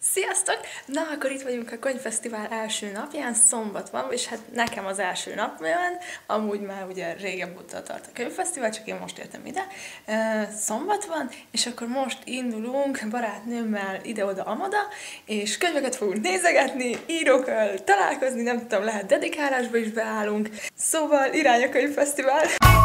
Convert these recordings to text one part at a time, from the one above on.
Sziasztok! Na, akkor itt vagyunk a könyvfesztivál első napján, szombat van, és hát nekem az első napján, amúgy már ugye régebb óta tart a könyvfesztivál, csak én most értem ide. Szombat van, és akkor most indulunk barátnőmmel ide-oda-amoda, és könyveket fogunk nézegetni, írókkal találkozni, nem tudom, lehet dedikálásba is beállunk. Szóval irány a könyvfesztivál!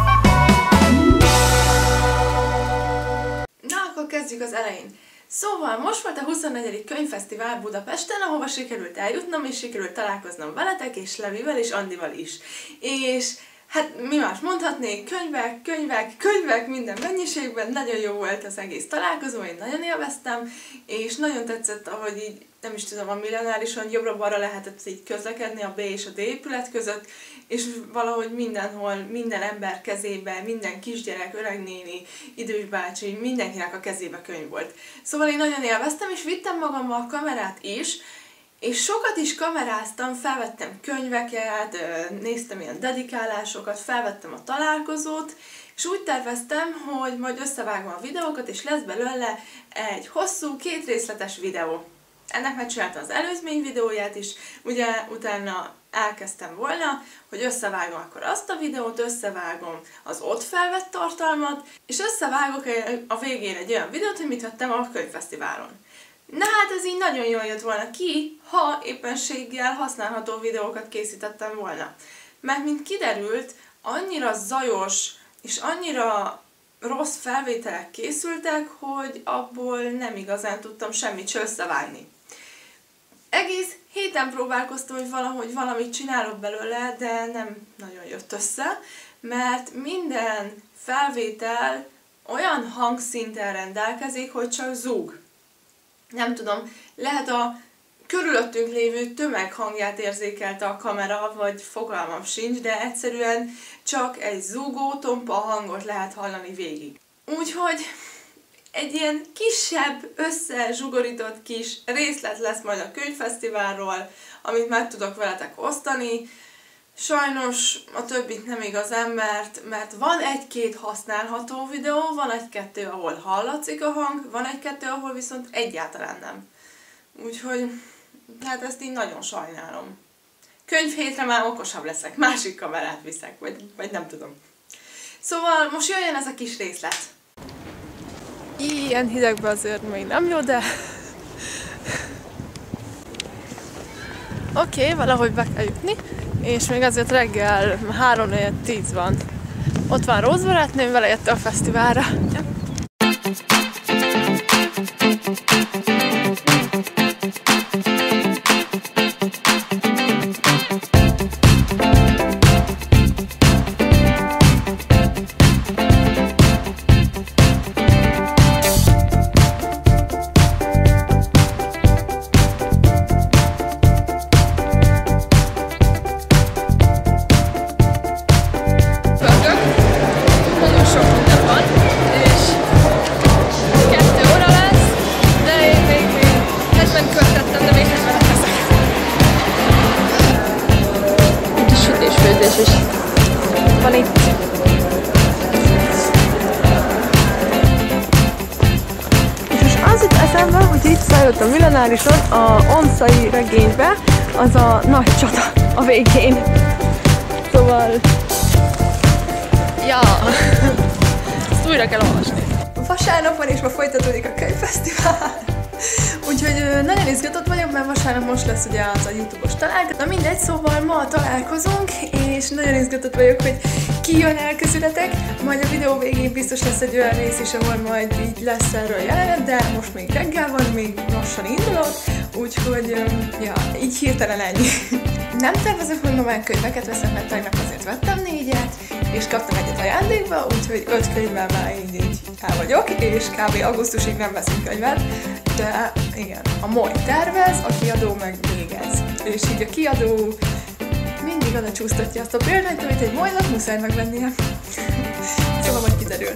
Na, akkor kezdjük az elején. Szóval most volt a 24. könyvfesztivál Budapesten, ahova sikerült eljutnom, és sikerült találkoznom veletek, és Levivel, és Andival is. És hát mi más mondhatnék, könyvek minden mennyiségben, nagyon jó volt az egész találkozó, én nagyon élveztem, és nagyon tetszett, ahogy így, nem is tudom, a Millenárison jobbra-balra lehetett így közlekedni a B és a D épület között, és valahogy mindenhol, minden ember kezében, minden kisgyerek, öregnéni, idős bácsi, mindenkinek a kezébe könyv volt. Szóval én nagyon élveztem, és vittem magammal a kamerát is, és sokat is kameráztam, felvettem könyveket, néztem ilyen dedikálásokat, felvettem a találkozót, és úgy terveztem, hogy majd összevágom a videókat, és lesz belőle egy hosszú, 2 részletes videó. Ennek megcsináltam az előzmény videóját is, ugye utána elkezdtem volna, hogy összevágom akkor azt a videót, összevágom az ott felvett tartalmat, és összevágok a végén egy olyan videót, hogy mit vettem a könyvfesztiválon. Na hát ez így nagyon jól jött volna ki, ha éppenséggel használható videókat készítettem volna. Mert mint kiderült, annyira zajos és annyira rossz felvételek készültek, hogy abból nem igazán tudtam semmit se összevágni. Egész héten próbálkoztam, hogy valahogy valamit csinálok belőle, de nem nagyon jött össze, mert minden felvétel olyan hangszinten rendelkezik, hogy csak zúg. Nem tudom, lehet a körülöttünk lévő tömeg hangját érzékelte a kamera, vagy fogalmam sincs, de egyszerűen csak egy zúgó, tompa hangot lehet hallani végig. Úgyhogy egy ilyen kisebb, összezsugorított kis részlet lesz majd a könyvfesztiválról, amit meg tudok veletek osztani. Sajnos a többit nem igazán, mert van egy-két használható videó, van egy-kettő, ahol hallatszik a hang, van egy-kettő, ahol viszont egyáltalán nem. Úgyhogy hát ezt így nagyon sajnálom. Könyvhétre már okosabb leszek, másik kamerát viszek, vagy nem tudom. Szóval most jöjjön ez a kis részlet. Ilyen hidegben azért még nem jó, de... Oké, valahogy be kell jutni, és még azért reggel 3-4-10 van. Ott van Róz barátnőm, vele jött a fesztiválra. Van itt. És most az itt eszembe, hogy itt szállott a Millenárison a Omszai regénybe, az a nagy csata a végén. Szóval... Ja, ezt újra kell olvasni. Vasárnap van és ma folytatódik a könyvfesztivál. Úgyhogy nagyon izgatott vagyok, mert vasárnap most lesz ugye az a YouTube-os találkozó. Na mindegy, szóval ma találkozunk, és nagyon izgatott vagyok, hogy ki jön el közületek. Majd a videó végén biztos lesz egy olyan rész is, ahol majd így lesz erről jelenet, de most még reggel van, még lassan indulok, úgyhogy ja, így hirtelen ennyi. Nem tervezek, hogy ma már könyveket veszek, mert tegnap azért vettem 4-et, és kaptam egyet ajándékba, úgyhogy 5 könyvvel már így el vagyok, és kb. Augusztusig nem veszünk könyvet, de igen, a MOL tervez, a kiadó meg végez. És így a kiadó mindig oda csúsztatja azt a példányt, amit egy MOL-nak muszáj megvennie. Szóval majd kiderül.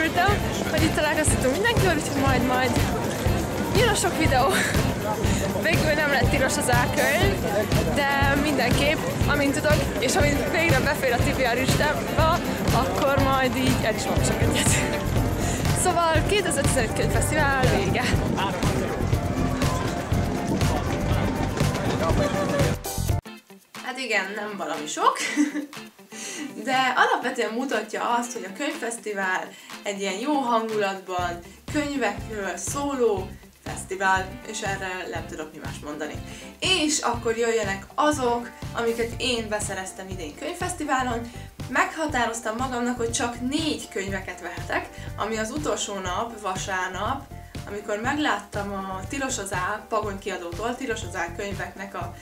örültem, hogy itt találkoztatunk mindenkivel, úgyhogy majd jön a sok videó. Végül nem lett tilos az A-könyv, de mindenképp, amint tudok, és amint végre befér a TBR listába, akkor majd így el is olvasok egyet. Szóval 2015 könyvfesztivál vége. Hát igen, nem valami sok, de alapvetően mutatja azt, hogy a könyvfesztivál egy ilyen jó hangulatban, könyvekről szóló fesztivál, és erre nem tudok mi más mondani. És akkor jöjjenek azok, amiket én beszereztem idén könyvfesztiválon. Meghatároztam magamnak, hogy csak 4 könyveket vehetek, ami az utolsó nap, vasárnap, amikor megláttam a Tilos az A Pagony kiadótól, Tilos az A könyveknek a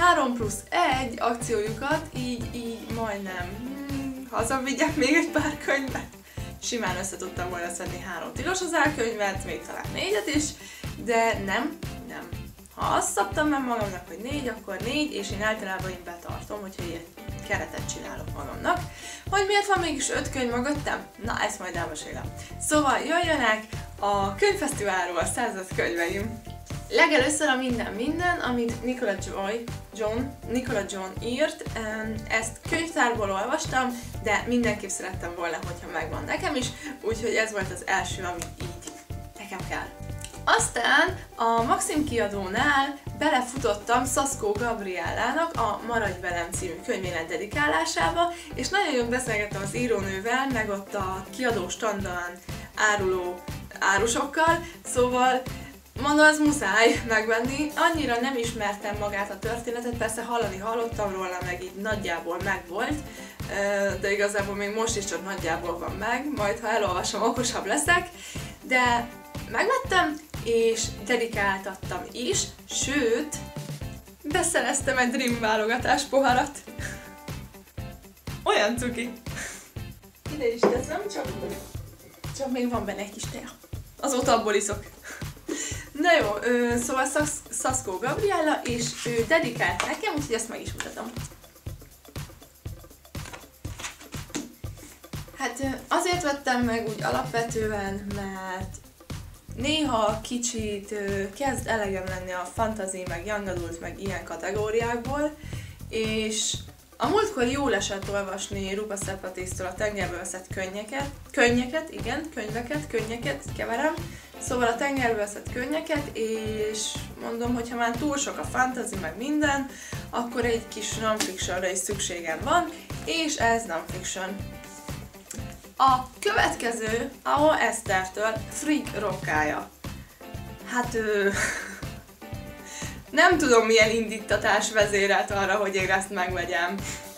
3+1 akciójukat, így majdnem hazavigyek még egy pár könyvet. Simán össze tudtam volna szedni 3 Tilos az A könyvet, még talán 4-et is, de nem. Ha azt szabtam meg magamnak, hogy 4, akkor 4, és én általában így betartom, hogyha ilyen keretet csinálok magamnak. Hogy miért van mégis 5 könyv mögöttem? Na, ezt majd elmesélem. Szóval jöjjenek a könyvfesztiválról a 100 könyveim. Legelőször a Minden, amit Nicola John írt, ezt könyvtárból olvastam, de mindenképp szerettem volna, hogyha megvan nekem is, úgyhogy ez volt az első, ami így nekem kell. Aztán a Maxim kiadónál belefutottam Szaskó Gabriellának a Maradj velem című könyvének dedikálásába, és nagyon jól beszélgettem az írónővel, meg ott a kiadó standon áruló árusokkal, szóval mondom, az muszáj megvenni. Annyira nem ismertem magát a történetet, persze hallottam róla, meg így nagyjából megvolt, de igazából még most is csak nagyjából van meg, majd ha elolvasom, okosabb leszek, de megvettem, és dedikáltattam is, sőt, beszereztem egy Dream válogatás poharat. Olyan cuki. Ide is teszem, csak még van benne egy kis tea. Azóta abból iszok. Na jó, szóval Szaskó Gabriella, és ő dedikált nekem, úgyhogy ezt meg is mutatom. Hát azért vettem meg úgy alapvetően, mert néha kicsit kezd elegem lenni a fantasy, meg young adult, meg ilyen kategóriákból, és a múltkor jól esett olvasni Rupa Sepatisztől a tengerből veszett könnyeket keverem, szóval a tengerből veszett könnyeket, és mondom, hogy ha már túl sok a fantasy, meg minden, akkor egy kis non-fictionra is szükségem van, és ez non-fiction. A következő a Esztertől Freak rokkája. Hát nem tudom milyen indítatás vezérelt arra, hogy én ezt megvegyem.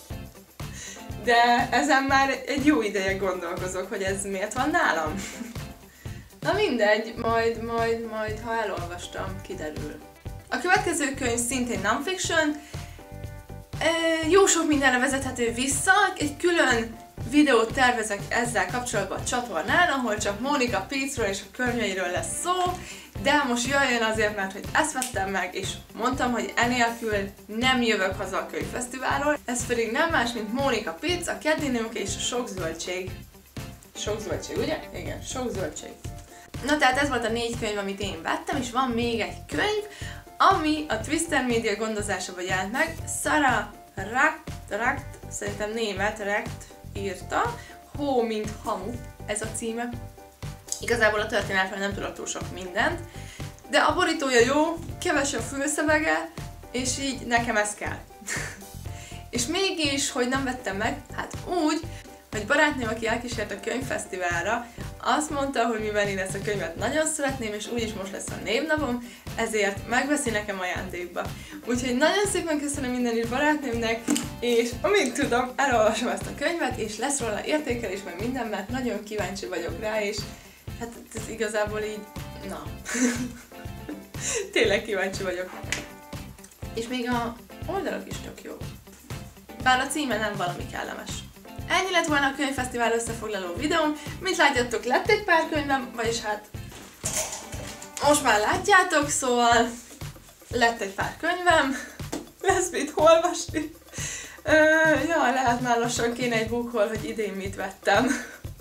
De ezen már egy jó ideje gondolkozok, hogy ez miért van nálam. Na mindegy, majd ha elolvastam, kiderül. A következő könyv szintén non-fiction. Jó sok mindenre vezethető vissza, egy külön videót tervezek ezzel kapcsolatban a csatornán, ahol csak Mónika Pécről és a könyveiről lesz szó, de most jöjjön azért, mert hogy ezt vettem meg, és mondtam, hogy enélkül nem jövök haza a könyvfesztiválról. Ez pedig nem más, mint Mónika Péc, a Keddi és a Sok zöldség. Sok zöldség, ugye? Igen, Sok zöldség. Na tehát ez volt a 4 könyv, amit én vettem, és van még egy könyv, ami a Twister Media gondozásában jelent meg. Sarah Rakt, szerintem német, Rekt írta, Hó, mint hamu, ez a címe. Igazából a történetről nem tudok túl sok mindent, de a borítója jó, keves a fülszövege, és így nekem ez kell. És mégis, hogy nem vettem meg, hát úgy, hogy barátnőm, aki elkísért a könyvfesztiválra, azt mondta, hogy mivel én ezt a könyvet nagyon szeretném, és úgyis most lesz a névnapom, ezért megveszi nekem ajándékba. Úgyhogy nagyon szépen köszönöm minden is barátnőmnek, és amint tudom, elolvasom ezt a könyvet, és lesz róla értékelés, meg minden, mert nagyon kíváncsi vagyok rá, és hát ez igazából így, na, tényleg kíváncsi vagyok. És még a oldalak is tök jó. Bár a címe nem valami kellemes. Ennyi lett volna a könyvfesztivál összefoglaló videóm. Mint látjátok, lett egy pár könyvem, vagyis hát most már látjátok, szóval lett egy pár könyvem, lesz mit olvasni. Ja, lehet már lassan kéne egy bookhol, hogy idén mit vettem.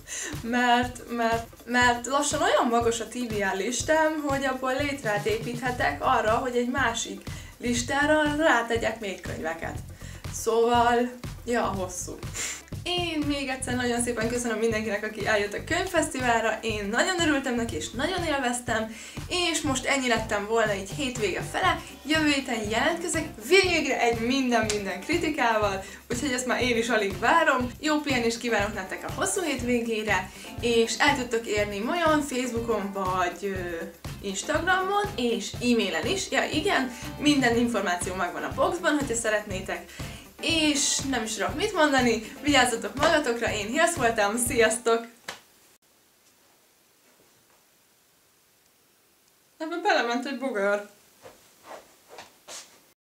mert lassan olyan magas a TBR listám, hogy abból létrát építhetek arra, hogy egy másik listára rátegyek még könyveket. Szóval, ja, hosszú. Én még egyszer nagyon szépen köszönöm mindenkinek, aki eljött a könyvfesztiválra, én nagyon örültem neki, és nagyon élveztem, és most ennyi lettem volna így hétvége fele, jövő héten jelentkezek végre egy minden kritikával, úgyhogy ezt már én is alig várom. Jó pihenést kívánok nektek a hosszú hétvégére, és el tudtok érni olyan Facebookon vagy Instagramon, és e-mailen is, ja igen, minden információ megvan a boxban, hogyha szeretnétek. És nem is tudok mit mondani, vigyázzatok magatokra, én Hilsz voltam, sziasztok! Ebbe belement egy bogar.